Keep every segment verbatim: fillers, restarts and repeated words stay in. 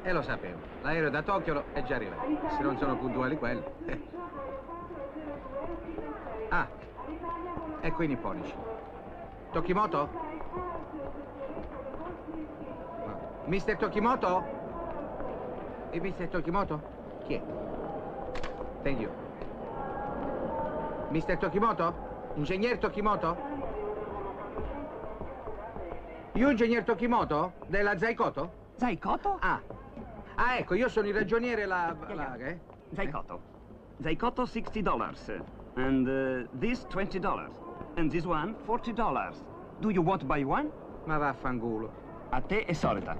E lo sapevo. L'aereo da Tokyo è già arrivato. Se non sono puntuali quelli. Ah, ecco i nipponici. Tokimoto? mister Tokimoto? E mister Tokimoto? Chi è? Thank you. mister Tokimoto? Ingegner Tokimoto? Io ingegner Tokimoto? Della Zaikoto? Zaikoto? Ah. Ah, ecco, io sono il ragioniere la... la eh? Zaikoto. Zaikoto sixty dollars. And uh, this twenty dollars. And this one forty dollars. Do you want to buy one? Ma vaffanculo. A te è solita.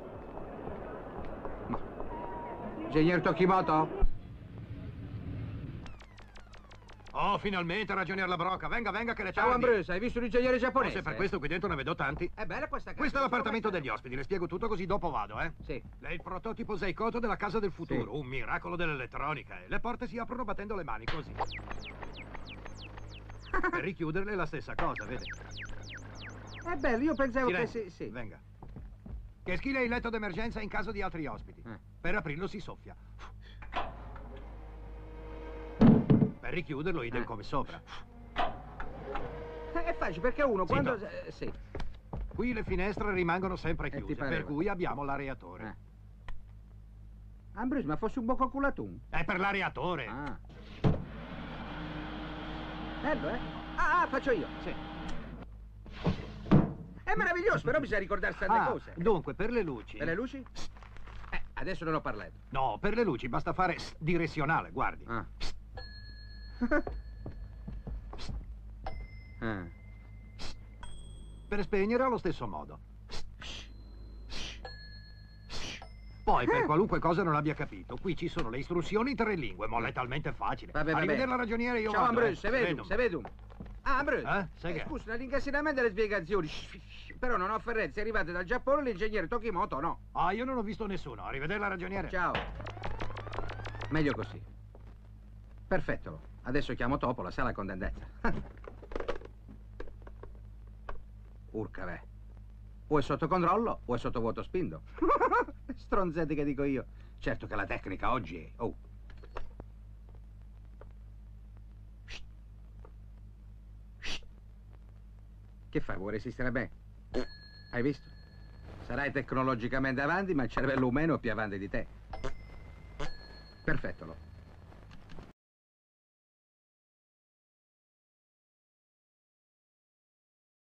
Ma... Ingegner Tokimoto? Oh, finalmente, ragionier La Broca. Venga, venga, che le Ciao, tardi. Ambrose, hai visto l'ingegnere giapponese? Forse per questo qui dentro ne vedo tanti. È bella questa casa. Questo è l'appartamento degli ospiti, le spiego tutto così dopo vado, eh? Sì. Lei è il prototipo Zaikoto della casa del futuro, Sì. un miracolo dell'elettronica. E le porte si aprono battendo le mani, così. Per richiuderle è la stessa cosa, vede? È bello, io pensavo Silenzio, che sì, sì. venga. Che schile il letto d'emergenza in caso di altri ospiti. Eh. Per aprirlo si soffia. Per richiuderlo idem Eh. come sopra. Eh, È facile, perché uno Zitto. quando... eh, sì. Qui le finestre rimangono sempre Eh, ti chiuse, pareva. per cui abbiamo l'areatore. Eh. Ambrose, ma fossi un boccoculatum? È per l'areatore. Ah. Bello, eh? Ah, ah, faccio io. Sì. È meraviglioso, però bisogna ricordarsi tante Ah, cose. dunque, per le luci... E le luci? Eh, adesso non ho parlato. No, per le luci basta fare s- direzionale, guardi. Ah. Ah. Per spegnere allo stesso modo. Poi, per qualunque cosa non abbia capito, qui ci sono le istruzioni in tre lingue, ma è talmente facile. Vabbè, vabbè. Arrivederla la ragioniere, io Ciao, vado. Ambrose, eh. se vedo, Vedo. se vedo. Ah, Ambrose. Eh? Sai che? Scusa, l'incassinamento delle spiegazioni. Però non ho ferrenze arrivate dal Giappone, l'ingegnere Tokimoto no. Ah, io non ho visto nessuno. Arrivederla ragioniere. Ciao. Meglio così. Perfetto. Adesso chiamo Topo, la sala con tendenza. Urca, beh. O è sotto controllo o è sotto vuoto spinto. Stronzetti che dico io. Certo che la tecnica oggi è... Oh. Shh. Shh. Che fai? Vuoi resistere a me? Hai visto? Sarai tecnologicamente avanti, ma il cervello umano è più avanti di te. Perfetto, lo.